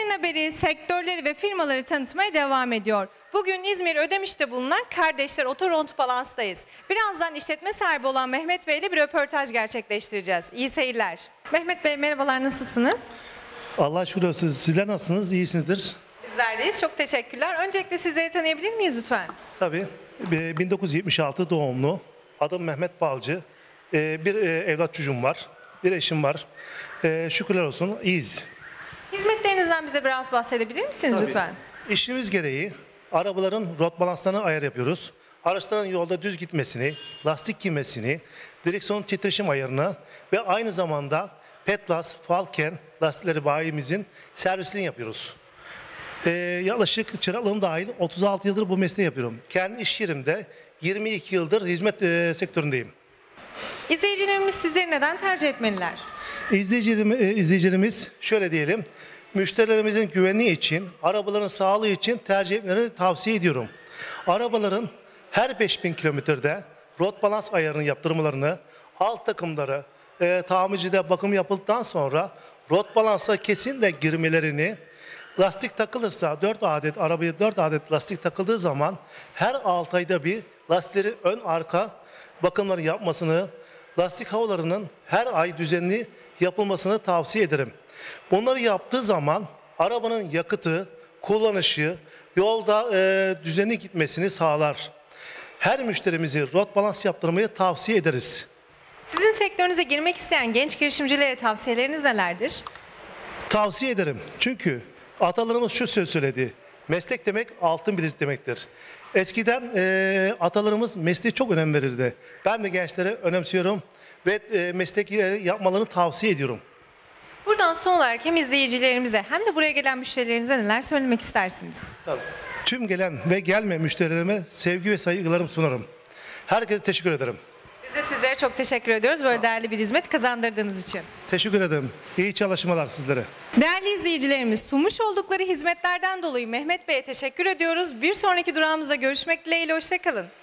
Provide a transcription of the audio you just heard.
Senin Haberi sektörleri ve firmaları tanıtmaya devam ediyor. Bugün İzmir Ödemiş'te bulunan Kardeşler Otoront Balans'tayız. Birazdan işletme sahibi olan Mehmet Bey ile bir röportaj gerçekleştireceğiz. İyi seyirler. Mehmet Bey merhabalar, nasılsınız? Allah şükür olsun. Sizler nasılsınız? İyisinizdir. Bizler deyiz. Çok teşekkürler. Öncelikle sizleri tanıyabilir miyiz lütfen? Tabii. 1976 doğumlu. Adım Mehmet Balcı. Bir evlat çocuğum var. Bir eşim var. Şükürler olsun. İyiyiz. Hizmetlerinizden bize biraz bahsedebilir misiniz Tabii. lütfen? İşimiz gereği arabaların rot balanslarına ayar yapıyoruz. Araçların yolda düz gitmesini, lastik giymesini, direksiyon titreşim ayarını ve aynı zamanda Petlas, Falken lastikleri bayimizin servisini yapıyoruz. Yaklaşık çıraklığım dahil 36 yıldır bu mesleği yapıyorum. Kendi iş yerimde 22 yıldır hizmet sektöründeyim. İzleyicilerimiz sizleri neden tercih etmeliler? İzleyicilerimiz şöyle diyelim, müşterilerimizin güvenliği için, arabaların sağlığı için tercih etmelerini tavsiye ediyorum. Arabaların her 5000 kilometrede rot balans ayarını yaptırmalarını, alt takımları, tamircide bakım yapıldıktan sonra rot balansa kesinlikle girmelerini, lastik takılırsa 4 adet, arabaya 4 adet lastik takıldığı zaman her 6 ayda bir lastikleri ön arka bakımları yapmasını, lastik havalarının her ay düzenli yapılmasını tavsiye ederim. Bunları yaptığı zaman arabanın yakıtı, kullanışı, yolda düzenli gitmesini sağlar. Her müşterimizi rot balans yaptırmayı tavsiye ederiz. Sizin sektörünüze girmek isteyen genç girişimcilere tavsiyeleriniz nelerdir? Tavsiye ederim. Çünkü atalarımız şu söz söyledi. Meslek demek altın bilezik demektir. Eskiden atalarımız mesleğe çok önem verirdi. Ben de gençlere önemsiyorum ve meslekleri yapmalarını tavsiye ediyorum. Buradan son olarak hem izleyicilerimize hem de buraya gelen müşterilerinize neler söylemek istersiniz? Tabii. Tüm gelen ve gelme müşterilerime sevgi ve saygılarımı sunarım. Herkese teşekkür ederim. Biz de sizlere çok teşekkür ediyoruz böyle değerli bir hizmet kazandırdığınız için. Teşekkür ederim. İyi çalışmalar sizlere. Değerli izleyicilerimiz, sunmuş oldukları hizmetlerden dolayı Mehmet Bey'e teşekkür ediyoruz. Bir sonraki durağımızda görüşmek dileğiyle, hoşça kalın.